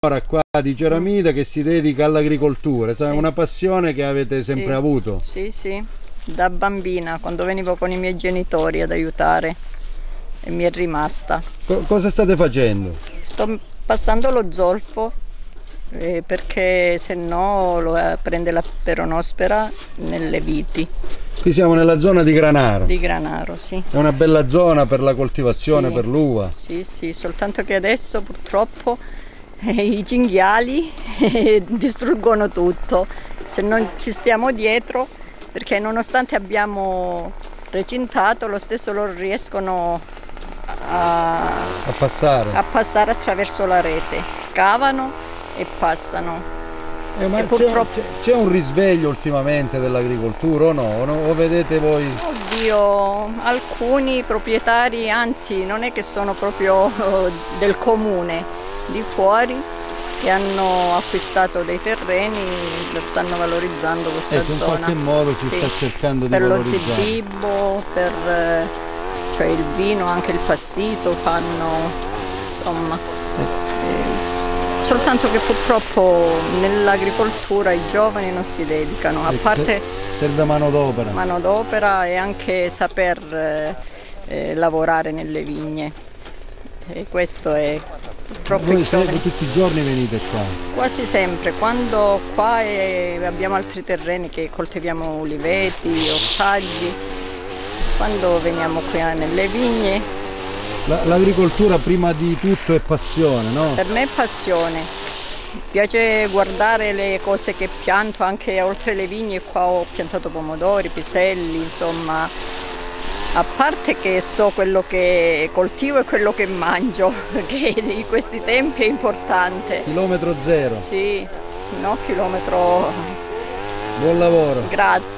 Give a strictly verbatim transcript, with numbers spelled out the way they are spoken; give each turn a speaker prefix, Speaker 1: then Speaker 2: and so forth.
Speaker 1: Qua di Ceramida che si dedica all'agricoltura, è una passione che avete sempre
Speaker 2: sì,
Speaker 1: avuto?
Speaker 2: Sì, sì, da bambina, quando venivo con i miei genitori ad aiutare e mi è rimasta.
Speaker 1: Co cosa state facendo?
Speaker 2: Sto passando lo zolfo eh, perché se no lo eh, prende la peronospora nelle viti.
Speaker 1: Qui siamo nella zona di Granaro.
Speaker 2: Di Granaro, sì.
Speaker 1: È una bella zona per la coltivazione,
Speaker 2: sì,
Speaker 1: per l'uva.
Speaker 2: Sì, sì, soltanto che adesso purtroppo i cinghiali distruggono tutto, se non ci stiamo dietro, perché nonostante abbiamo recintato, lo stesso loro riescono a,
Speaker 1: a, passare.
Speaker 2: a passare attraverso la rete, scavano e passano.
Speaker 1: Eh, ma purtroppo... c'è un risveglio ultimamente dell'agricoltura o no? o no? O vedete voi?
Speaker 2: Oddio, alcuni proprietari, anzi non è che sono proprio del comune, di fuori, che hanno acquistato dei terreni, lo stanno valorizzando questa
Speaker 1: ecco,
Speaker 2: zona.
Speaker 1: In qualche modo si sì, sta cercando di
Speaker 2: per
Speaker 1: valorizzare.
Speaker 2: Per lo zibibbo, per cioè il vino, anche il passito fanno, insomma. Eh, soltanto che purtroppo nell'agricoltura i giovani non si dedicano, a parte
Speaker 1: serve mano d'opera.
Speaker 2: Mano d'opera e anche saper eh, eh, lavorare nelle vigne. E questo è purtroppo.
Speaker 1: Voi sempre, tutti i giorni venite qua?
Speaker 2: Quasi sempre, quando qua è, abbiamo altri terreni che coltiviamo uliveti, ortaggi, quando veniamo qui nelle vigne.
Speaker 1: L'agricoltura prima di tutto è passione, no?
Speaker 2: Per me è passione, mi piace guardare le cose che pianto, anche oltre le vigne qua ho piantato pomodori, piselli, insomma. A parte che so quello che coltivo e quello che mangio, che in questi tempi è importante.
Speaker 1: Chilometro zero.
Speaker 2: Sì, no chilometro.
Speaker 1: Buon lavoro.
Speaker 2: Grazie.